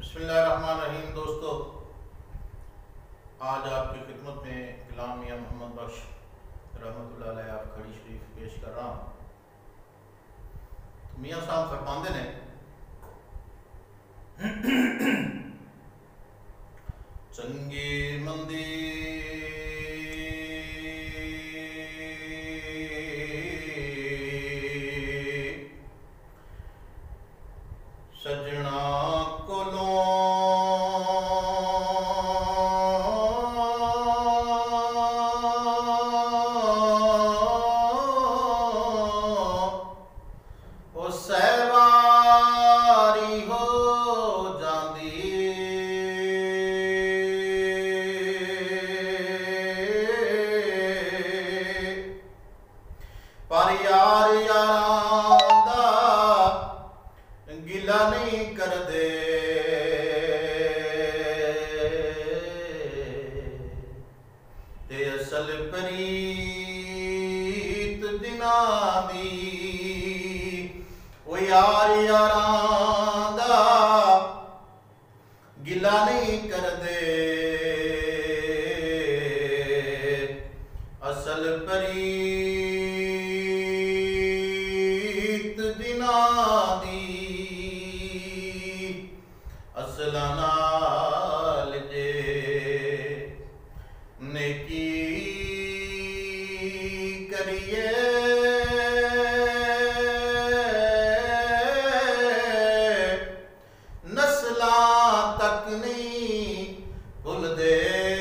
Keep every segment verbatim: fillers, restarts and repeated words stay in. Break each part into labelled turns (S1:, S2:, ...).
S1: बिस्मिल्लाहिर्रहमानिर्रहीम। दोस्तों, आज आपकी खिदमत में गुलाम मियां मोहम्मद बख्श रहमतुल्लाह अलैह आप खड़ी शरीफ पेश कर रहा हूँ। तो मियाँ साहब फरमाते ने चंगी मंदी सजना कोलों ओ सहवारी हो जांदी, पर यार यारां दा गिला नहीं कर दे। ते असल प्रीत दिना दी ओ यार यारां दा गिला नहीं कर दे। असल प्रीत दिना दी असला नाल जे नेकी करिए नस्लां तक नहीं भुलदे।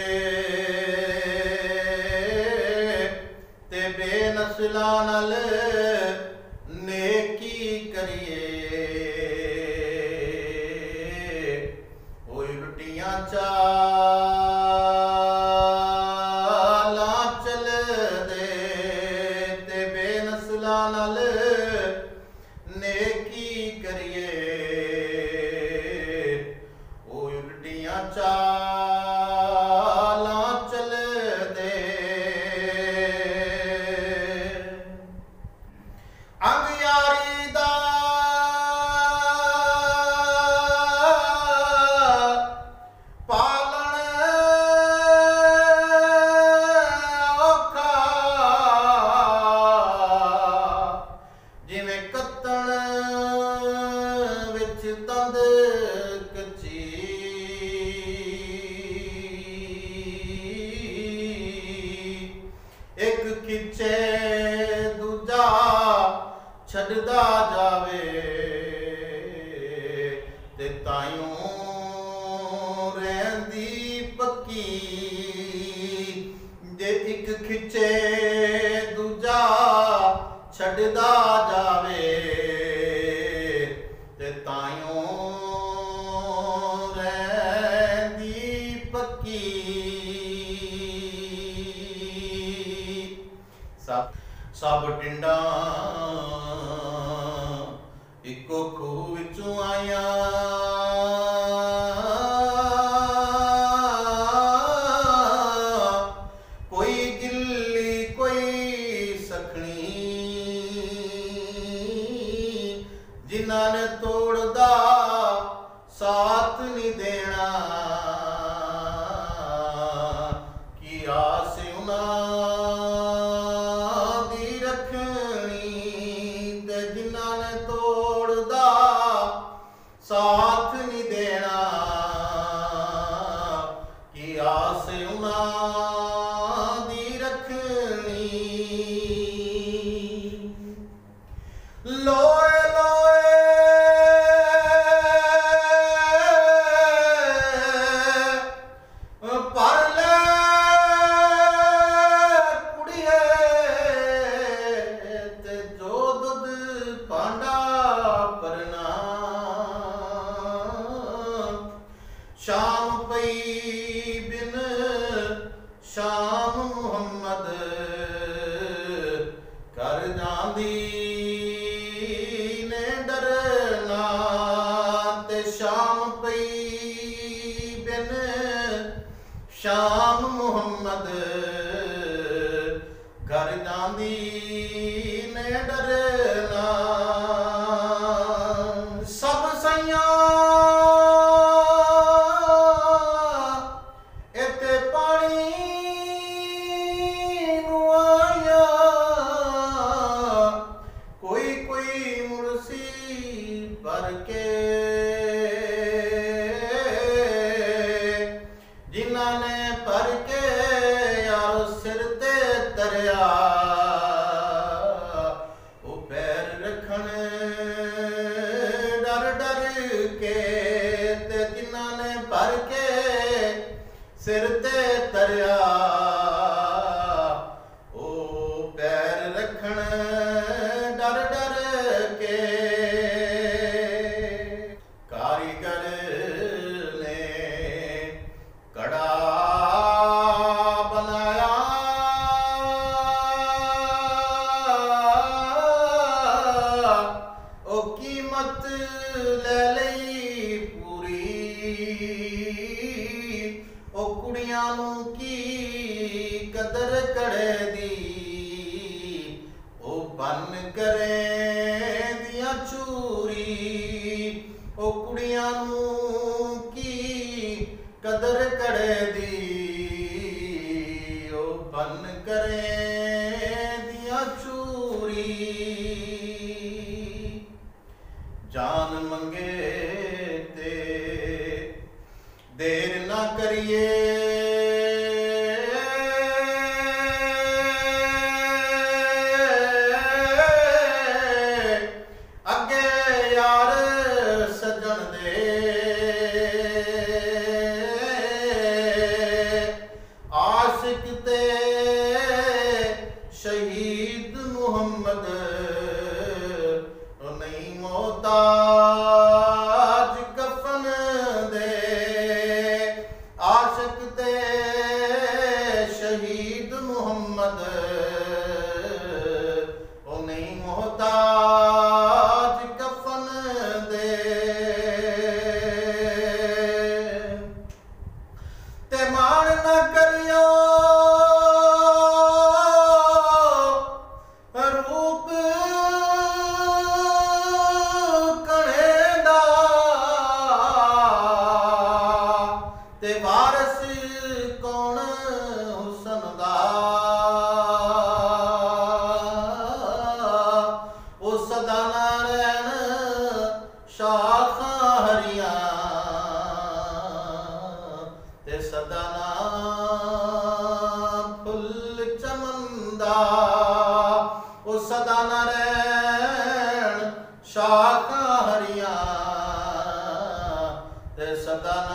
S1: ते बेनस्लां नाल नेकी करिए चालां चल दे। ते बेनस्लां नाल नेकी करिए ओ उल्टियां चालां चल दे। अंग यारी दा तंद कच्ची एक खिचे दूजा छड़दा जावे। ते तायूं रहंदी पक्की जे एक खिचे दूजा छड़दा जावे। ते तायूं रहंदी पक्की सब सब टिंडा इको खूह विचों आया। कोई गिल्ली कोई सखनी जिन्हां ने तोड़दा साथ नहीं देना। कि आस उन्हां दी रखनी ते जिन्हां ने तोड़दा साथ नहीं देना। कि आस उन्हां दी रखनी। लोए शाम पई बिन शाम मुहम्मद कर जांदी ने डरना। ते शाम पई बिन शाम मुहम्मद घर जांदी ने डरना। सब सैयां बन करे दिया चूरी ओ कुड़ियां नू की कदर करे दी ओ बन करे दिया चूरी जान मंगे ते देर ना करिए शहीद मुहम्मद नहीं मोहताज कफन दे आशिक ते शहीद मुहम्मद नहीं मोहताज कफन दे ते मान न करियो ते वारस कौन हुसन दा ओ सदा ना रहन शाखा हरिया ते सदा ना फुल चमंदा ओ सदा ना रहन शाखा हरिया ते सदा